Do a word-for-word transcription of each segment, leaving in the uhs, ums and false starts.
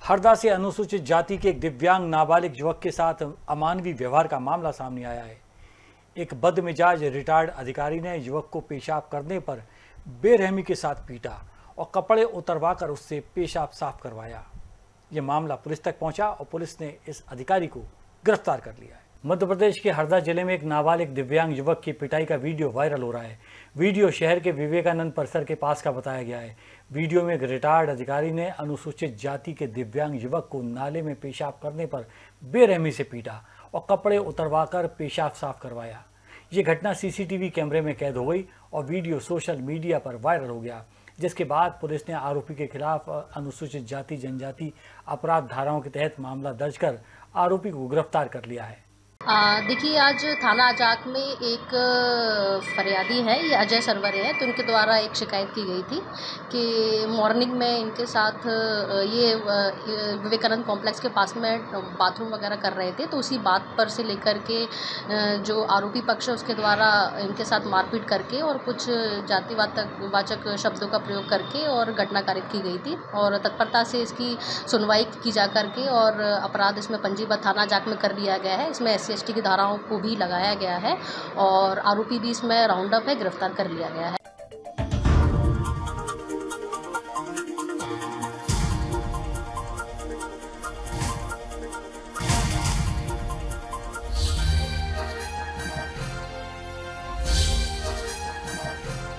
हरदा से अनुसूचित जाति के एक दिव्यांग नाबालिग युवक के साथ अमानवीय व्यवहार का मामला सामने आया है। एक बदमिजाज रिटायर्ड अधिकारी ने युवक को पेशाब करने पर बेरहमी के साथ पीटा और कपड़े उतरवाकर उससे पेशाब साफ करवाया। यह मामला पुलिस तक पहुंचा और पुलिस ने इस अधिकारी को गिरफ्तार कर लिया है। मध्य प्रदेश के हरदा जिले में एक नाबालिग दिव्यांग युवक की पिटाई का वीडियो वायरल हो रहा है। वीडियो शहर के विवेकानंद परिसर के पास का बताया गया है। वीडियो में एक रिटायर्ड अधिकारी ने अनुसूचित जाति के दिव्यांग युवक को नाले में पेशाब करने पर बेरहमी से पीटा और कपड़े उतरवाकर पेशाब साफ करवाया। ये घटना सीसीटीवी कैमरे में कैद हो गई और वीडियो सोशल मीडिया पर वायरल हो गया, जिसके बाद पुलिस ने आरोपी के खिलाफ अनुसूचित जाति जनजाति अपराध धाराओं के तहत मामला दर्ज कर आरोपी को गिरफ्तार कर लिया है। देखिए, आज थाना अजाक में एक फरियादी है, ये अजय सरवरे है, तो उनके द्वारा एक शिकायत की गई थी कि मॉर्निंग में इनके साथ ये विवेकानंद कॉम्प्लेक्स के पास में बाथरूम वगैरह कर रहे थे। तो उसी बात पर से लेकर के जो आरोपी पक्ष है उसके द्वारा इनके साथ मारपीट करके और कुछ जातिवाचक वाचक शब्दों का प्रयोग करके और घटना कारित की गई थी और तत्परता से इसकी सुनवाई की जा करके और अपराध इसमें पंजीबद्ध थाना अजाक में कर लिया गया है। इसमें एस सी एस टी की धाराओं को भी लगाया गया है और आरोपी भी इसमें राउंड अप है, गिरफ्तार कर लिया गया है।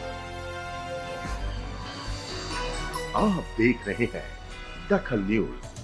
आप देख रहे हैं दखल न्यूज।